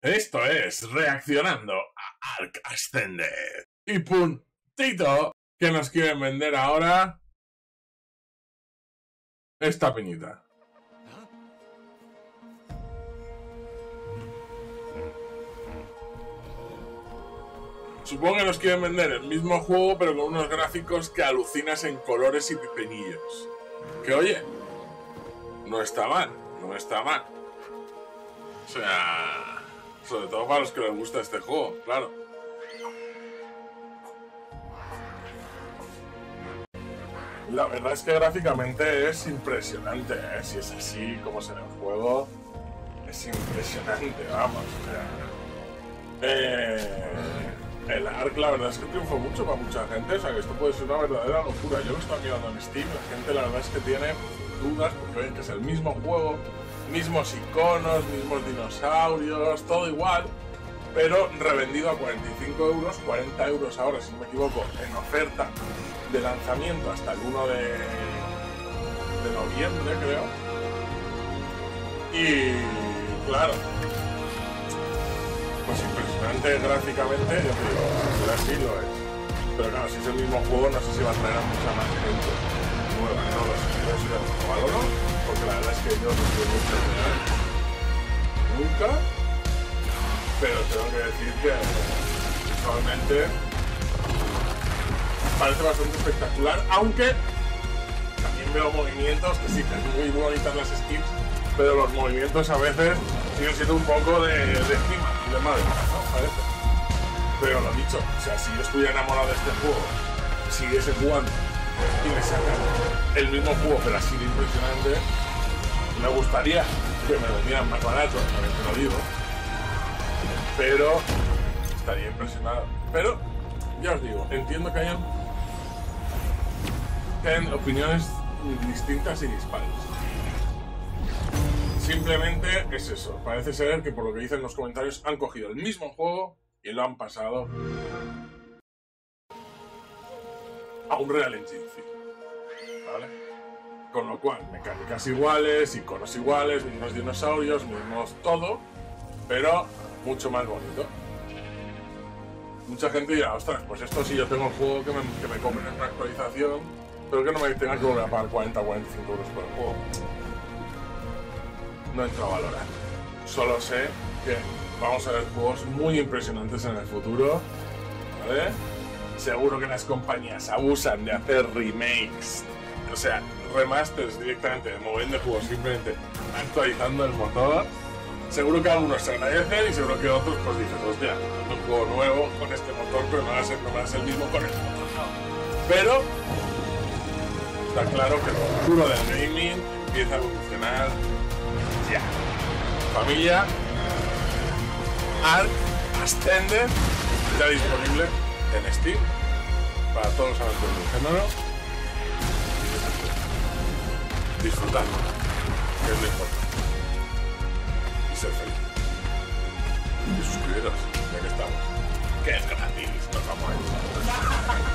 Esto es Reaccionando a Ark Ascended. Y puntito que nos quieren vender ahora esta peñita. Supongo que nos quieren vender el mismo juego, pero con unos gráficos que alucinas en colores y pepinillos. Que oye, no está mal, no está mal. O sea, sobre todo para los que les gusta este juego, claro. La verdad es que gráficamente es impresionante, ¿eh? Si es así como se ve el juego, es impresionante, vamos. O sea, el Ark, la verdad es que triunfó mucho para mucha gente, o sea que esto puede ser una verdadera locura. Yo lo estoy mirando en Steam, la gente la verdad es que tiene dudas, porque ven que es el mismo juego, mismos iconos, mismos dinosaurios, todo igual, pero revendido a 45 euros, 40 euros ahora, si no me equivoco, en oferta de lanzamiento hasta el 1 de noviembre, creo. Y claro, pues impresionante gráficamente, yo te digo, si así lo es. Pero claro, si es el mismo juego, no sé si va a traer a mucha más gente nueva, no lo sé, eso ya lo valoro, porque la verdad es que yo no soy mucho de Ark, nunca, pero tengo que decir que visualmente parece bastante espectacular, aunque también veo movimientos que sí, que es muy bonitas las skins, pero los movimientos a veces siguen siendo un poco de estima y de madre, ¿no? Parece. Pero lo dicho, o sea, si yo estuviera enamorado de este juego, siguiese jugando y me sacan el mismo juego, pero así de impresionante, me gustaría que me lo vendieran más barato, también te lo digo, pero estaría impresionado. Pero, ya os digo, entiendo que hayan opiniones distintas y dispares. Simplemente es eso, parece ser que por lo que dicen los comentarios han cogido el mismo juego y lo han pasado a un Real Engine 5, ¿vale? Con lo cual, mecánicas iguales, iconos iguales, mismos dinosaurios, mismos todo, pero mucho más bonito. Mucha gente dirá, ostras, pues esto sí, yo tengo el juego que me compren en una actualización, pero que no me tenga que volver a pagar 40 o 45 euros por el juego. No entro a valorar. Solo sé que vamos a ver juegos muy impresionantes en el futuro, ¿vale? Seguro que las compañías abusan de hacer remakes, o sea, remasters directamente, de mover de juegos simplemente actualizando el motor. Seguro que algunos se agradecen y seguro que otros pues dicen, hostia, un juego nuevo con este motor, pero no va a ser el mismo con este motor, no. Pero está claro que el futuro del gaming empieza a evolucionar ya. Familia, Ark Ascended ya disponible en Steam para todos los amantes del género. Disfrutar, que es lo importante. Y ser feliz. Y suscribiros, ya que estamos. Que es gratis, nos vamos a ir.